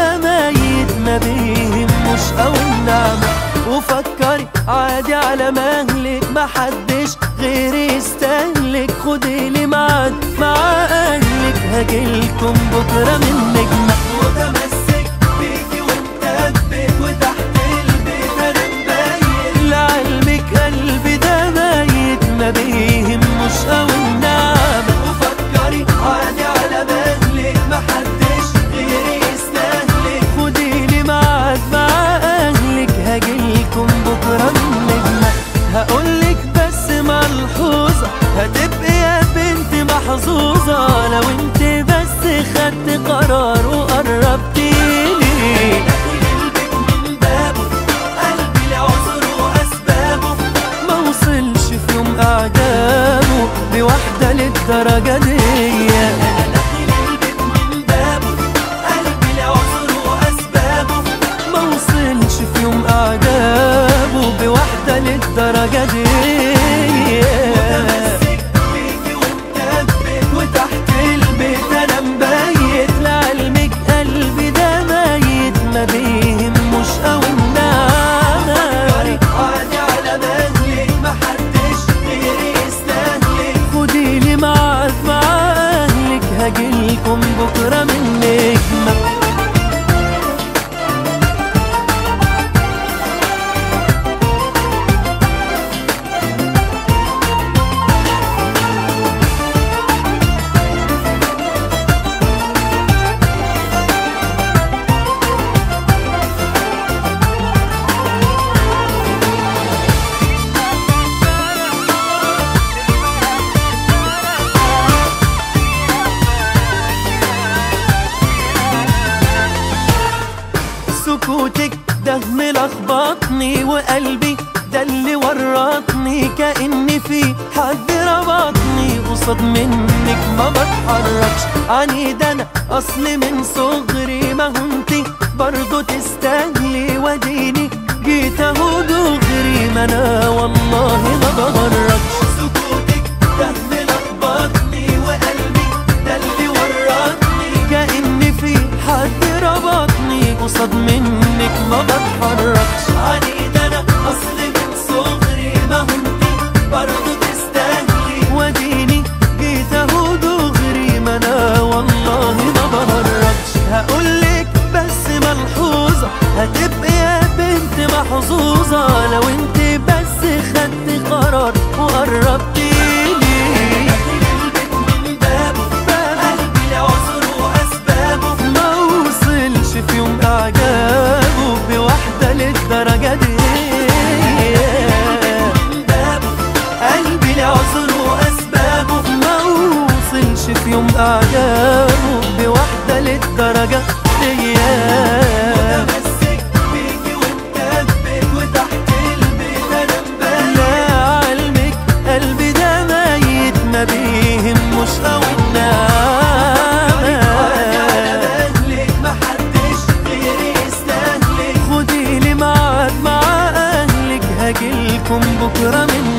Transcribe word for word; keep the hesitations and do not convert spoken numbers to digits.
ده ميت ما بيهموش أوي النعمة. وفكري عادي على مهلك، محدش غيري يستهلك. خديلي ميعاد مع أهلك، هجيلكم بكرة من نجمة. متمسك بيكي ومثبت وتحت البيت أنا مبين. لعلمك قلبي ده ميت ما بيهموش أوي النعمة. وفكري عادي على مهلك، محدش غيري يستهلك. خديلي ميعاد مع أهلك، هجيلكم بكرة من نجمة. هقولك بس ملحوظة، هتبقي يا بنت محظوظة لو انت بس خدت قرار وقربتيلي. قلبك من بابه، قلبي لعذر وأسبابه، ما وصلش في يوم أعجابه بواحدة للدرجة دي. قلبك من بابه، قلبي لعذر وأسبابه، ما وصلش في يوم أعجابه بواحدة للدرجة دي. متمسك بيكي ومثبت وتحت البيت أنا مبيت. لعلمك قلبي ده ميت ما بيهموش أوي النعمة. عادي على مهلك، محدش غيري يستهلك. خديلي ميعاد مع أهلك، هجيلكم بكرة من نجمة. سكوتك ده ملخبطني، وقلبي ده اللي ورطني. كأني في حد ربطني، قصاد منك ما بتحركش. عنيد انا اصلي من صغري، ما هو انتي برضو تستاهلي. وديني جيت اهو دغري، ما انا والله ما بغركش. سكوتك ده ملخبطني، وقلبي ده اللي ورطني. كأني في حد ربطني، قصاد منك ما بتحركش. عنيد انا اصلي من صغري، ما هو انتي برضو تستاهلي. وديني جيت اهو دغري، ما انا والله ما بهرجش. هقولك بس ملحوظة، هتبقي يا بنت محظوظة لو انت بس خدت قرار وقربتيلي. قلبك من بابه، قلبي لعذر وأسبابه، ما وصلش في يوم أعجابه بواحدة للدرجة دي. قلبي لعذر وأسبابه، ما وصلش في يوم أعجابه بواحدة للدرجة دي. متمسك بيكي ومثبت وتحت البيت أنا مبين. لعلمك قلبي ده ميت ما بيهموش أوي النعمة. محدش غيري يستهلك. خديلي ميعاد مع أهلك، هجيلكم بكرة من